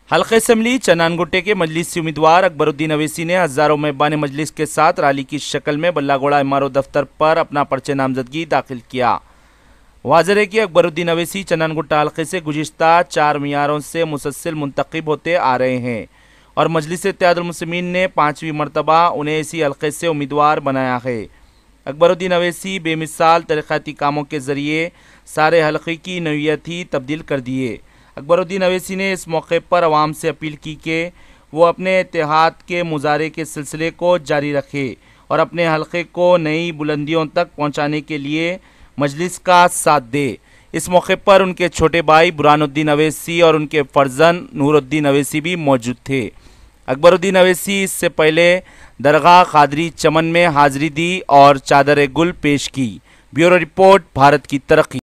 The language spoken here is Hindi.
हल्के असम्बली चन्नानगुट्टे के मजलिसी उम्मीदवार अकबरुद्दीन ओवैसी ने हजारों मेहबान मजलिस के साथ रैली की शक्ल में बल्लागोड़ा एमआरओ दफ्तर पर अपना पर्चे नामजदगी दाखिल किया। वाज़ेह है कि अकबरुद्दीन ओवैसी चन्नानगुट्टा हल्के से गुज़िश्ता 4 मियारों से मुसलसल मुंतखब होते आ रहे हैं और मजलिस इत्तेहादुल मुस्लिमीन ने 5वीं मरतबा उन्हें इसी हल्के से उम्मीदवार बनाया है। अकबरुद्दीन ओवैसी बेमिसाल तरक्याती कामों के ज़रिए सारे हल्के की नौइयत ही तब्दील कर दिए। अकबरुद्दीन ओवैसी ने इस मौके पर आवाम से अपील की कि वो अपने इत्तेहाद के मुजाहरे के सिलसिले को जारी रखे और अपने हल्के को नई बुलंदियों तक पहुंचाने के लिए मजलिस का साथ दे। इस मौके पर उनके छोटे भाई बुरहानुद्दीन ओवैसी और उनके फर्जंद नूरुद्दीन ओवैसी भी मौजूद थे। अकबरुद्दीन ओवैसी इससे पहले दरगाह कादरी चमन में हाजिरी दी और चादर गुल पेश की। ब्यूरो रिपोर्ट, भारत की तरक्की।